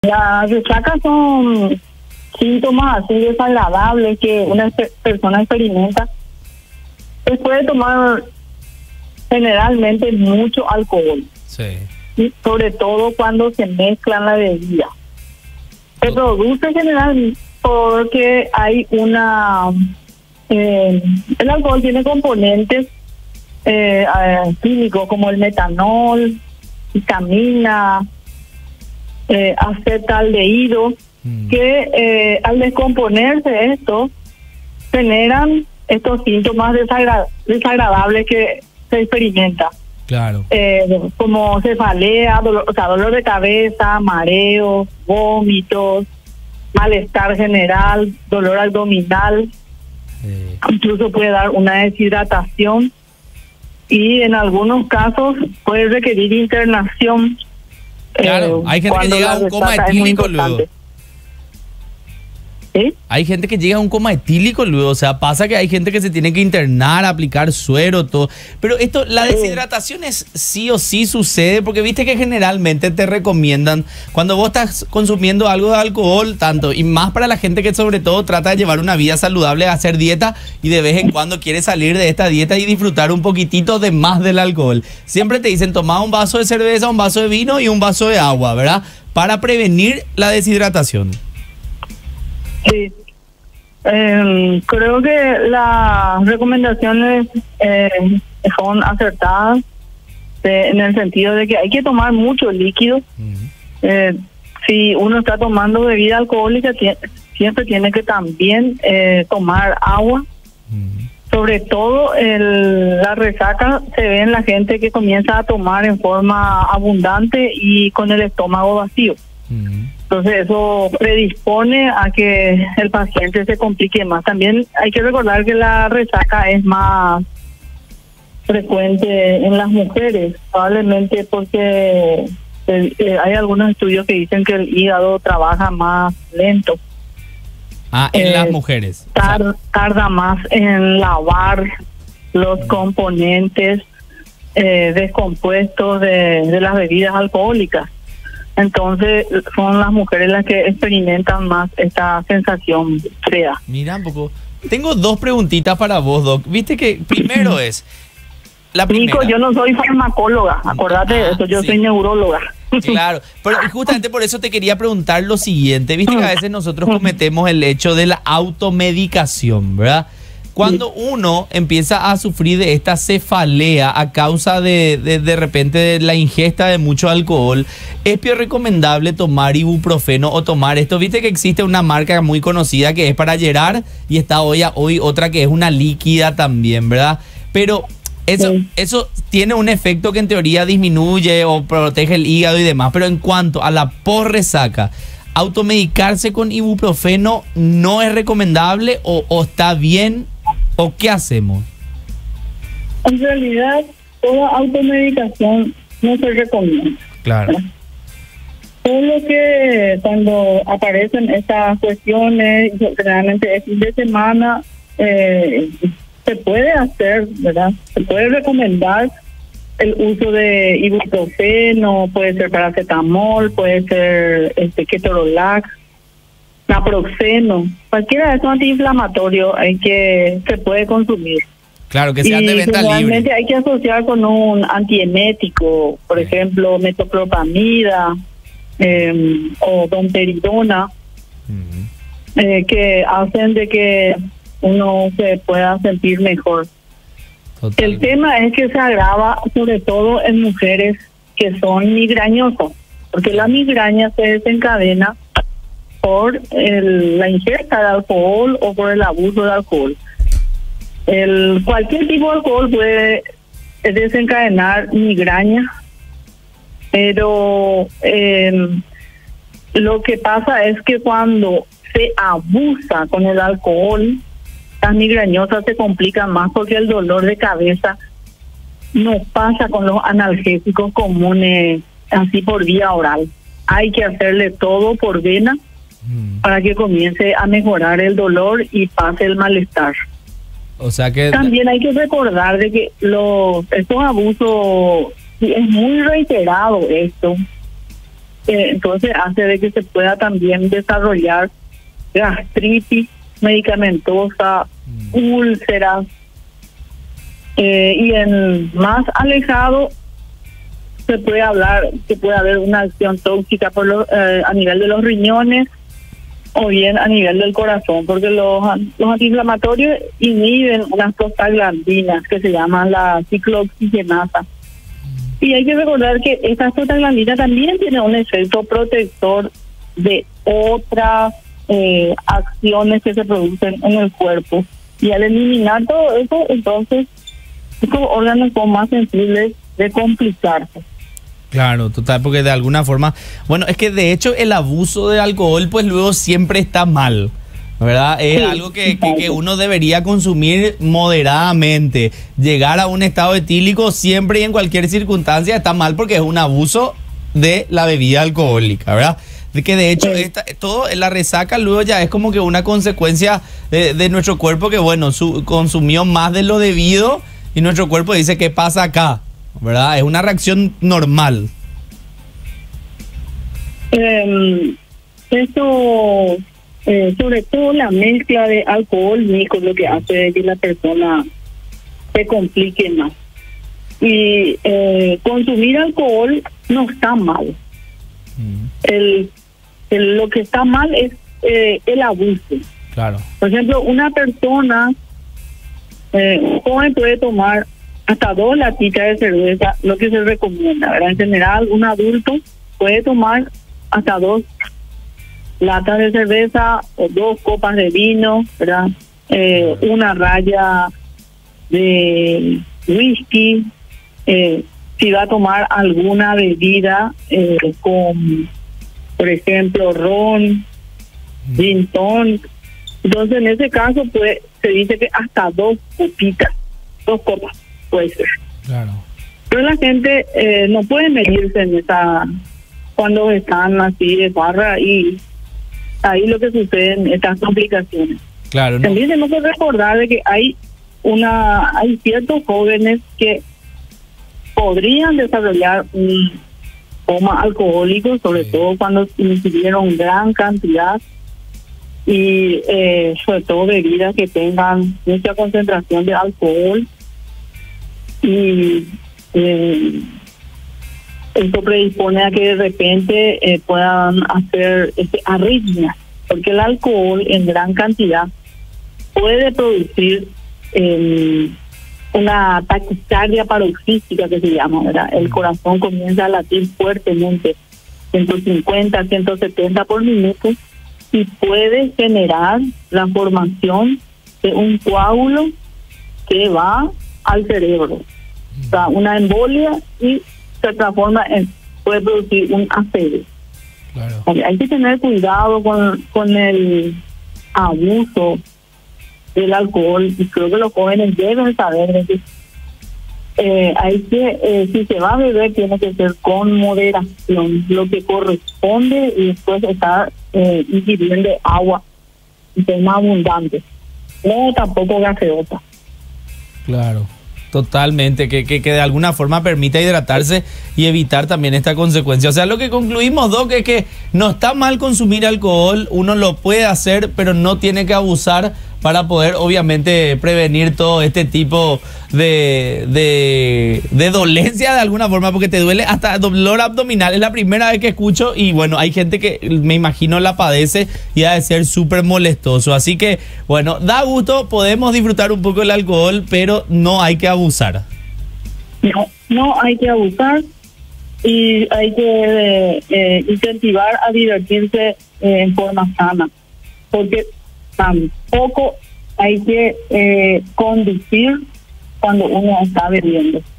Las resacas son síntomas así desagradables que una persona experimenta después de tomar generalmente mucho alcohol. Sí. Y sobre todo cuando se mezclan la bebida. Se produce generalmente porque hay el alcohol tiene componentes químicos como el metanol, vitamina, acetaldehído, que al descomponerse esto generan estos síntomas desagradables que se experimenta. Claro. Como cefalea, dolor de cabeza, mareos, vómitos, malestar general, dolor abdominal, incluso puede dar una deshidratación y en algunos casos puede requerir internación. Claro, hay gente que llega a un coma etílico luego. ¿Sí? Hay gente que llega a un coma etílico luego, o sea, pasa que hay gente que se tiene que internar, aplicar suero, todo. Pero esto, la deshidratación es sí o sí sucede, porque viste que generalmente te recomiendan, cuando vos estás consumiendo algo de alcohol, tanto, y más para la gente que sobre todo trata de llevar una vida saludable, hacer dieta, y de vez en cuando quiere salir de esta dieta y disfrutar un poquitito de más del alcohol. Siempre te dicen, toma un vaso de cerveza, un vaso de vino y un vaso de agua, ¿verdad? Para prevenir la deshidratación. Sí, creo que las recomendaciones son acertadas en el sentido de que hay que tomar mucho líquido. Si uno está tomando bebida alcohólica, siempre tiene que también tomar agua. Sobre todo la resaca se ve en la gente que comienza a tomar en forma abundante y con el estómago vacío. Entonces eso predispone a que el paciente se complique más. También hay que recordar que la resaca es más frecuente en las mujeres, probablemente porque hay algunos estudios que dicen que el hígado trabaja más lento. En las mujeres. Tarda más en lavar los componentes descompuestos de las bebidas alcohólicas. Entonces son las mujeres las que experimentan más esta sensación fea. Mira un poco. Tengo dos preguntitas para vos, Doc. Viste que primero es la primera. Nico, yo no soy farmacóloga, acordate de eso, yo soy neuróloga. Claro, pero justamente por eso te quería preguntar lo siguiente. Viste que a veces nosotros cometemos el hecho de la automedicación, ¿verdad? Cuando uno empieza a sufrir de esta cefalea a causa de repente de la ingesta de mucho alcohol, es peor recomendable tomar ibuprofeno o tomar esto. Viste que existe una marca muy conocida que es para Gerard y está hoy otra que es una líquida también, ¿verdad? Pero eso tiene un efecto que en teoría disminuye o protege el hígado y demás, pero en cuanto a la posresaca, ¿automedicarse con ibuprofeno no es recomendable o está bien? ¿O qué hacemos? En realidad, toda automedicación no se recomienda. Claro. Solo que cuando aparecen estas cuestiones, generalmente el fin de semana, se puede hacer, ¿verdad? Se puede recomendar el uso de ibuprofeno, puede ser paracetamol, puede ser ketorolac, naproxeno, cualquiera de esos antiinflamatorios se puede consumir. Claro, que sean de venta libre. Normalmente hay que asociar con un antiemético, por ejemplo, metoclopramida o domperidona, que hacen de que uno se pueda sentir mejor. Total. El tema es que se agrava sobre todo en mujeres que son migrañosas, porque la migraña se desencadena por la ingesta de alcohol o por el abuso de alcohol. Cualquier tipo de alcohol puede desencadenar migraña, pero lo que pasa es que cuando se abusa con el alcohol, las migrañosas se complican más porque el dolor de cabeza no pasa con los analgésicos comunes así por vía oral. Hay que hacerle todo por vena para que comience a mejorar el dolor y pase el malestar. O sea que también hay que recordar de que estos abusos, es muy reiterado esto, entonces hace de que se pueda también desarrollar gastritis medicamentosa, úlceras, y en más alejado se puede hablar que puede haber una acción tóxica a nivel de los riñones o bien a nivel del corazón, porque los antiinflamatorios inhiben unas prostaglandinas que se llaman la ciclooxigenasa. Y hay que recordar que esta prostaglandina también tiene un efecto protector de otras acciones que se producen en el cuerpo. Y al eliminar todo eso, entonces estos órganos son más sensibles de complicarse. Claro, total, porque de alguna forma, bueno, es que de hecho el abuso de alcohol pues luego siempre está mal, ¿verdad? Es algo que uno debería consumir moderadamente. Llegar a un estado etílico siempre y en cualquier circunstancia está mal porque es un abuso de la bebida alcohólica, ¿verdad? De que de hecho todo la resaca luego ya es como que una consecuencia de nuestro cuerpo que bueno, consumió más de lo debido y nuestro cuerpo dice ¿qué pasa acá? ¿Verdad? Es una reacción normal. Eso, sobre todo la mezcla de alcohol y licor, lo que hace que la persona se complique más. Y consumir alcohol no está mal. Lo que está mal es el abuso. Claro. Por ejemplo, una persona joven puede tomar hasta 2 latitas de cerveza, lo que se recomienda, ¿verdad? En general, un adulto puede tomar hasta 2 latas de cerveza o 2 copas de vino, ¿verdad? Una raya de whisky, si va a tomar alguna bebida con, por ejemplo, ron, gin tonic. Entonces, en ese caso, pues se dice que hasta 2 copitas, 2 copas. Puede ser. Claro. Pero la gente no puede medirse en esa cuando están así de farra y ahí lo que suceden estas complicaciones. Claro. También tenemos que recordar de que hay ciertos jóvenes que podrían desarrollar un coma alcohólico, sobre todo cuando ingirieron gran cantidad y sobre todo bebidas que tengan mucha concentración de alcohol. Y esto predispone a que de repente puedan hacer arritmias, porque el alcohol en gran cantidad puede producir una taquicardia paroxística que se llama, ¿verdad? El corazón comienza a latir fuertemente, 150, 170 por minuto, y puede generar la formación de un coágulo que va al cerebro. O sea, una embolia y se transforma puede producir un ACV. Claro. Hay que tener cuidado con el abuso del alcohol, y creo que los jóvenes deben saber de que hay que, si se va a beber, tiene que ser con moderación, lo que corresponde, y después estar ingiriendo agua de forma abundante, no tampoco gaseosa. Claro. Totalmente, que de alguna forma permita hidratarse y evitar también esta consecuencia. O sea, lo que concluimos, Doc, es que no está mal consumir alcohol, uno lo puede hacer, pero no tiene que abusar para poder, obviamente, prevenir todo este tipo de dolencia de alguna forma, porque te duele hasta dolor abdominal. Es la primera vez que escucho y bueno, hay gente que me imagino la padece y ha de ser súper molestoso. Así que, bueno, da gusto, podemos disfrutar un poco del alcohol, pero no hay que abusar. No hay que abusar y hay que incentivar a divertirse en forma sana, porque tampoco hay que conducir cuando uno está bebiendo.